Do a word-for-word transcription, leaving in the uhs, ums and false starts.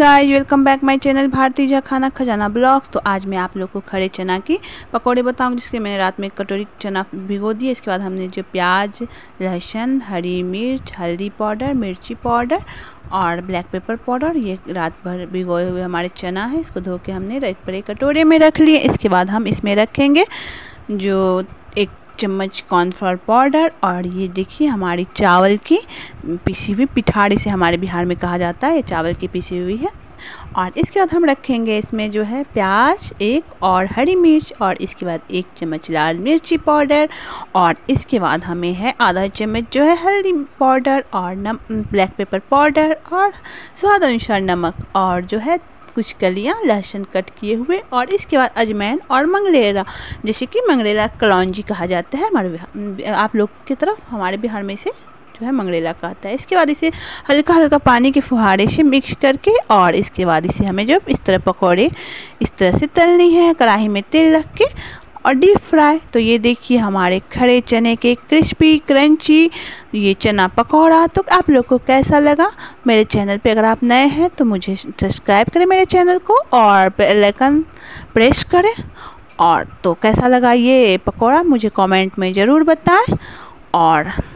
Guys, welcome back my channel भारतीय जा खाना खजाना ब्लॉग्स। तो आज मैं आप लोग को खड़े चना की पकौड़े बताऊंगी, जिसके मैंने रात में एक कटोरी चना भिगो दिए। इसके बाद हमने जो प्याज, लहसुन, हरी मिर्च, हल्दी पाउडर, मिर्ची पाउडर और ब्लैक पेपर पाउडर, ये रात भर भिगोए हुए हमारे चना है। इसको धो के हमने एक बड़े कटोरे में रख लिए। इसके बाद हम इसमें रखेंगे जो एक चम्मच कॉर्नफ्लोर पाउडर, और ये देखिए हमारी चावल की पिसी हुई पिठाड़ी से हमारे बिहार में कहा जाता है, ये चावल की पिसी हुई है। और इसके बाद हम रखेंगे इसमें जो है प्याज एक और हरी मिर्च, और इसके बाद एक चम्मच लाल मिर्ची पाउडर, और इसके बाद हमें है आधा चम्मच जो है हल्दी पाउडर और नम ब्लैक पेपर पाउडर और स्वाद अनुसार नमक, और जो है कुछ कलियां लहसुन कट किए हुए, और इसके बाद अजमैन और मंगरेला, जैसे कि मंगरेला कलौंजी कहा जाता है हमारे बिहार, आप लोग की तरफ, हमारे बिहार में इसे जो है मंगरेला कहता है। इसके बाद इसे हल्का हल्का पानी के फुहारे से मिक्स करके, और इसके बाद इसे हमें जब इस तरह पकौड़े इस तरह से तलनी है, कढ़ाई में तेल रख के और डीप फ्राई। तो ये देखिए हमारे खड़े चने के क्रिस्पी क्रंची ये चना पकौड़ा। तो आप लोग को कैसा लगा? मेरे चैनल पे अगर आप नए हैं तो मुझे सब्सक्राइब करें मेरे चैनल को, और बेल आइकन प्रेस करें। और तो कैसा लगा ये पकौड़ा मुझे कमेंट में ज़रूर बताएं। और